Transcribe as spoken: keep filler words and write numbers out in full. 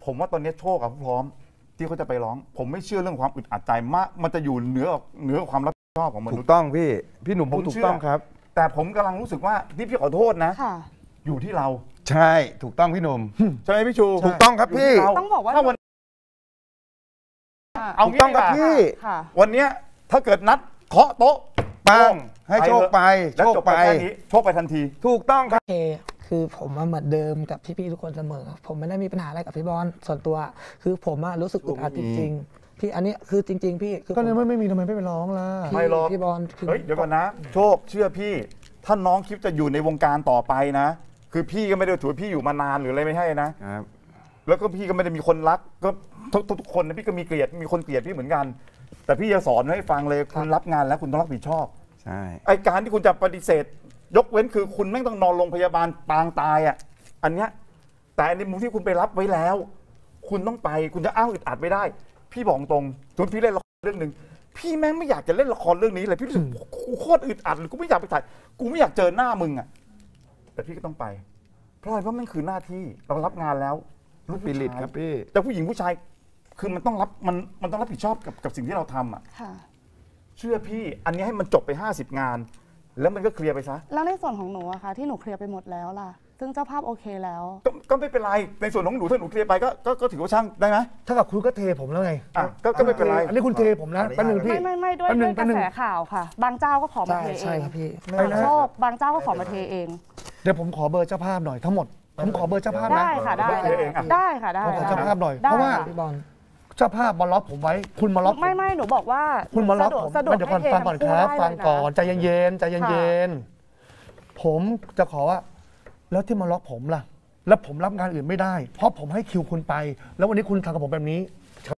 ผมว่าตอนนี้โชคกับพร้อมที่เขาจะไปร้อง ผมไม่เชื่อเรื่องความอึดอัดใจมากมันจะอยู่เหนือเหนือความรับผิดชอบของมนุษย์ถูกต้องพี่พี่หนุ่มพูดถูกต้องครับแต่ผมกำลังรู้สึกว่าที่พี่ขอโทษนะอยู่ที่เราใช่ถูกต้องพี่หนุ่มใช่ไหมพี่ชูถูกต้องครับพี่ต้องบอกว่าถ้าวันเอาต้องครับพี่วันนี้ถ้าเกิดนัดเคาะโต๊ะปังให้โชคไปโชคไปโชคไปทันทีถูกต้องครับโอเคคือผมเหมือนเดิมกับพี่ๆทุกคนเสมอผมไม่ได้มีปัญหาอะไรกับพี่บอลส่วนตัวคือผมรู้สึกอึดอัดจริงๆพี่อันนี้คือจริงๆพี่ก็เนี่ยไม่มีทำไมไม่ไปร้องล่ะไม่รอพี่บอลเฮ้ยเดี๋ยวก่อนนะโชคเชื่อพี่ถ้าน้องคิดจะอยู่ในวงการต่อไปนะคือพี่ก็ไม่ได้ถือพี่อยู่มานานหรืออะไรไม่ใช่นะครับแล้วก็พี่ก็ไม่ได้มีคนรักก็ทุกทุกคนนะพี่ก็มีเกลียดมีคนเกลียดพี่เหมือนกันแต่พี่จะสอนให้ฟังเลยคุณรับงานแล้วคุณต้องรับผิดชอบใช่ไอการที่คุณจะปฏิเสธยกเว้นคือคุณไม่ต้องนอนโรงพยาบาลปางตายอ่ะอันเนี้ยแต่ในมุมที่คุณไปรับไว้แล้วคุณต้องไปคุณจะอ้างอึดอัดไม่ได้พี่บอกตรงสมมติพี่เล่นละครเรื่องหนึ่งพี่แม่งไม่อยากจะเล่นละครเรื่องนี้เลยพี่รู้สึกกูโคตรอึดอัดเลยกูไม่อยากไปถ่ายกูไม่อยากเจอหน้ามึงอ่ะแต่พี่ก็ต้องไปเพราะอะไรเพราะมันคือหน้าที่เรารับงานแล้วลูกปิลิตครับพี่แต่ผู้หญิงผู้ชายคือมันต้องรับมันมันต้องรับผิดชอบกับกับสิ่งที่เราทำอ่ะเชื่อพี่อันนี้ให้มันจบไปห้าสิบงานแล้วมันก็เคลียร์ไปซะแล้วในส่วนของหนูอะค่ะที่หนูเคลียร์ไปหมดแล้วล่ะซึ่งเจ้าภาพโอเคแล้วก็ไม่เป็นไรในส่วนของหนูถ้าหนูเคลียร์ไปก็ก็ถือว่าช่างได้ไหมถ้ากับคุณก็เทผมแล้วไงอ่ะก็ไม่เป็นไรอันนี้คุณเทผมนะแป๊บนึงพี่ไม่ไม่ไม่ด้วยด้วยกระแสข่าวค่ะบางเจ้าก็ขอมาเทเองโชคบางเจ้าก็ขอมาเทเองเดี๋ยวผมขอเบอร์เจ้าภาพหน่อยทั้งหมดผมขอเบอร์เจ้าภาพได้ค่ะได้ได้ค่ะได้ขอเจ้าภาพหน่อยเพราะว่าเจ้าภาพมาล็อกผมไว้คุณมาล็อกไม่ไม่หนูบอกว่าคุณมาล็อกผมเดี๋ยวก่อนฟังก่อนครับฟังก่อนใจเย็นๆใจเย็นๆผมจะขอว่าแล้วที่มาล็อกผมล่ะแล้วผมรับงานอื่นไม่ได้เพราะผมให้คิวคุณไปแล้ววันนี้คุณทำกับผมแบบนี้